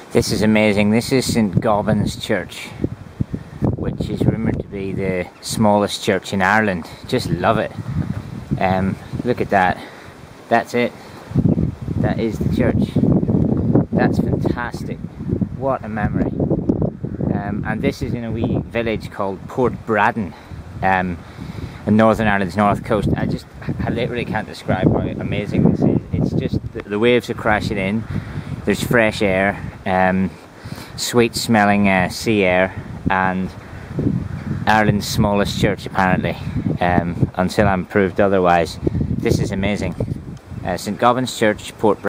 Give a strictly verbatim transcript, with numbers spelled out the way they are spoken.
This is amazing. This is Saint Gobbans Church, which is rumoured to be the smallest church in Ireland. Just love it. Um, look at that. That's it. That is the church. That's fantastic. What a memory. Um, and this is in a wee village called Portbraddon, um, in Northern Ireland's north coast. I just, I literally can't describe how amazing this is. It's just, the, the waves are crashing in. There's fresh air, um, sweet smelling uh, sea air, and Ireland's smallest church apparently, um, until I'm proved otherwise. This is amazing. Uh, Saint Gobbans Church, Portbraddon.